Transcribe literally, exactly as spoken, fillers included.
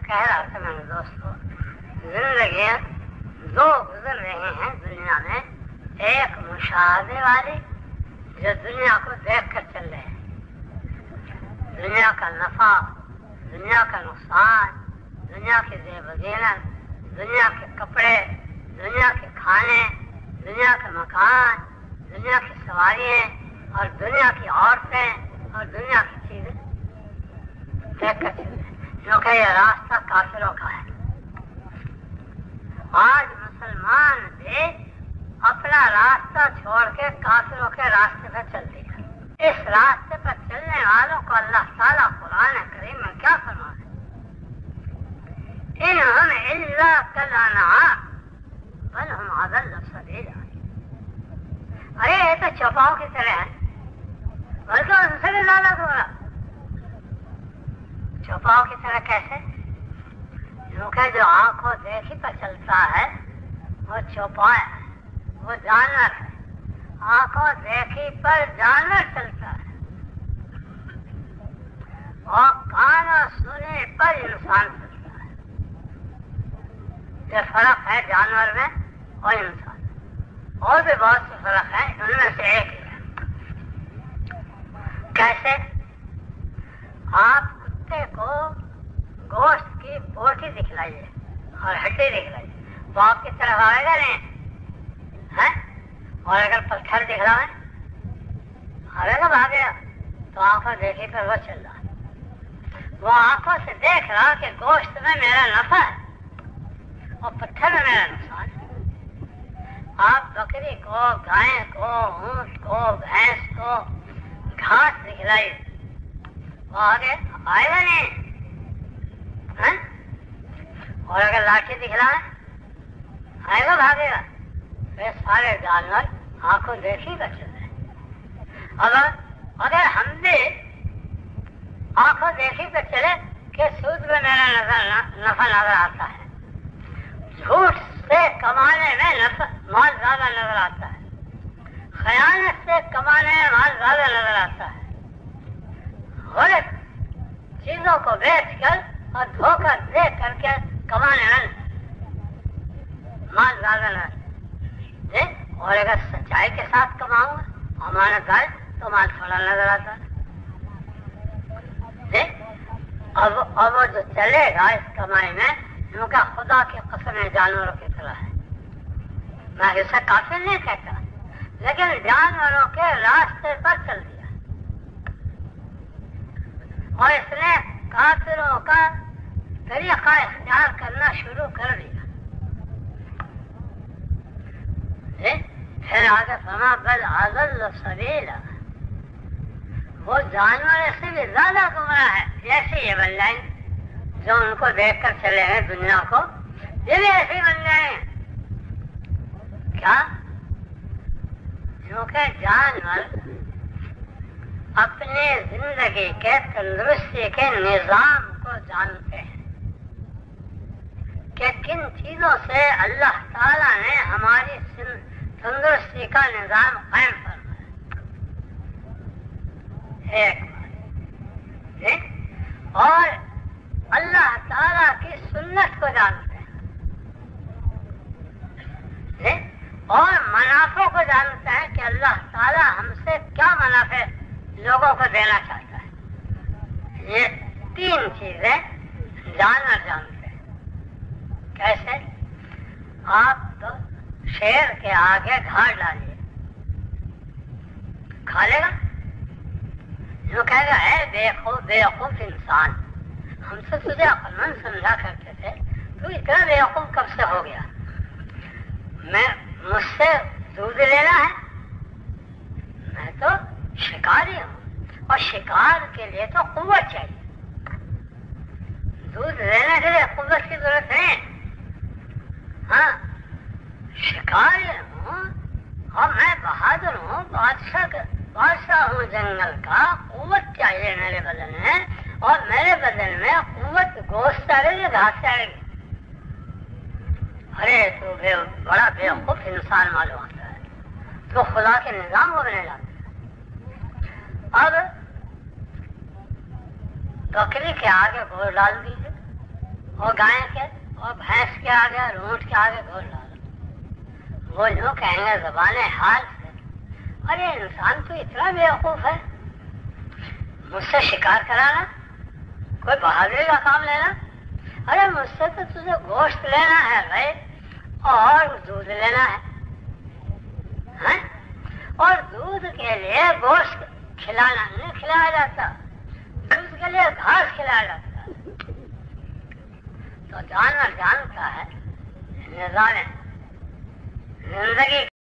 کہہ رہا تھا میرے دوستوں، زندگیاں دو گزر رہے ہیں دنیا میں، ایک مشاہدے والی جو دنیا کو دیکھ کر چل رہے ہیں، دنیا کا نفع، دنیا کا نقصان، دنیا کے زیب و زینت، دنیا کے کپڑے، دنیا کے کھانے، دنیا کے مکان، دنیا کی سواریاں اور دنیا کی عورتیں اور دنیا کی چیزیں دیکھ کر چل رہے ہیں، کیونکہ یہ راستہ کافروں کا ہے۔ آج مسلمان بھی اپنا راستہ چھوڑ کے کافروں کے راستے پر چل دیا۔ اس راستے پر چلنے والوں کو اللہ تعالیٰ قرآن کریم میں کیا فرما ہے؟ انہم الا کالانعام بل ہم اضل سبیلا۔ ارے یہ تو چوپاؤں کی طرح ہے، بلکہ ان سے بھی زیادہ تھوڑا۔ چوپاؤں کی طرح کیسے؟ کیونکہ جو آنکھوں دیکھی پر چلتا ہے وہ چوپا ہے، وہ جانور ہے۔ آنکھوں دیکھی پر جانور چلتا ہے اور کانوں سنے پر انسان چلتا ہے۔ یہ فرق ہے جانور میں اور انسان میں، اور بھی بہت سے فرق ہیں، ان میں سے ایک ہی ہے۔ کیسے؟ آپ کتے کو گوشت کی بوٹی دکھلائیے اور ہڈی دکھلائیے تو آپ کی طرف آئے گا نہیں ہے؟ اور اگر پتھر دکھ رہا ہے آئے گا، بھاگے گا؟ تو آنکھوں دیکھی پر وہ چل رہا ہے، وہ آنکھوں سے دیکھ رہا کہ گوشت میں میرا نفع ہے اور پتھر میں میرا نقصان ہے۔ آپ بکری کو، گائے کو، اونٹ کو، بھینس کو گھاس دکھلائیے، وہ آگے آئے گا نہیں ہے؟ اور اگر لاٹھی دکھلا ہے آئے گا، بھاگے گا؟ یہ سارے جانور آنکھوں دیکھی کر چل رہے ہیں۔ اگر اگر ہم بھی آنکھوں دیکھی کر چلے کہ سود میں میرا نظر نفع نظر آتا ہے، جھوٹ سے کمانے میں نفع مال زیادہ نظر آتا ہے، خیانت سے کمانے میں مال زیادہ نظر آتا ہے، غلط چیزوں کو بیچ کر اور دھوکہ دے کر کے کمانے میں مال زیادہ نظر، اور اگر سچائی کے ساتھ کماؤں گا امانت دار تو مال تھوڑا نظر آتا ہے۔ اب اب وہ جو چلے گا اس کمائی میں، کیونکہ خدا کی قسم جانوروں کی طرح ہے۔ میں اسے کافر نہیں کہتا، لیکن جانوروں کے راستے پر چل دیا اور اس نے کافروں کا طریقہ اختیار کرنا شروع کر دیا۔ پھر آگے فرما بل اضل سبیلا، وہ جانور سے بھی زیادہ گمراہ ہے۔ جیسے یہ بن جائیں جو ان کو دیکھ کر چلے ہیں دنیا کو، یہ بھی ایسے بن جائیں۔ کیا؟ کیونکہ جانور اپنے زندگی کے تندرستی کے نظام کو جانتے ہیں کہ کن چیزوں سے اللہ تعالیٰ نے ہماری تندرستی کا نظام قائم فرمایا۔ ایک بات، اور اللہ تعالیٰ کی سنت کو جانتے ہیں اور منافع کو جانتے ہیں کہ اللہ تعالیٰ ہم سے کیا منافع لوگوں کو دینا چاہتا ہے۔ یہ تین چیزیں جانور جانتے ہیں۔ کیسے؟ آپ تو شیر کے آگے گھاٹ ڈالیے، کھا لے گا؟ جو کہے گا اے بے خوف بے خوف انسان، ہم سے تجھے عقل مند سمجھا کرتے تھے، تو اتنا بے خوف کب سے ہو گیا؟ میں مجھ سے دودھ لینا ہے، میں تو شکاری ہوں اور شکار کے لیے تو قوت چاہیے، دودھ لینے کے لیے قوت کی ضرورت نہیں۔ ہاں شکاری ہوں اور میں بہادر ہوں، بادشاہ بادشاہ ہوں جنگل کا، قوت چاہیے میرے بدن میں، اور میرے بدن میں قوت گوشت آئے گی، گھاس آئے گی۔ ارے تو بے بڑا بے وقوف انسان معلوم ہوتا ہے، تو خدا کے نظام کو بنے لاتا ہے۔ اب بکری کے آگے گوشت ڈال دیجیے اور گائے کے اور بھینس کے آگے اور اونٹ کے آگے گھوڑ ڈالو، وہ یوں کہیں گے زبان حال سے، ارے انسان تو اتنا بیوقوف ہے، مجھ سے شکار کرانا، کوئی بہادری کا کام لینا، ارے مجھ سے تو تجھے گوشت لینا ہے بھائی اور دودھ لینا ہے، ہاں؟ اور دودھ کے لیے گوشت کھلانا نہیں کھلایا جاتا، دودھ کے لیے گھاس کھلایا جاتا ہے۔ تو جانور جانتا ہے نظام زندگی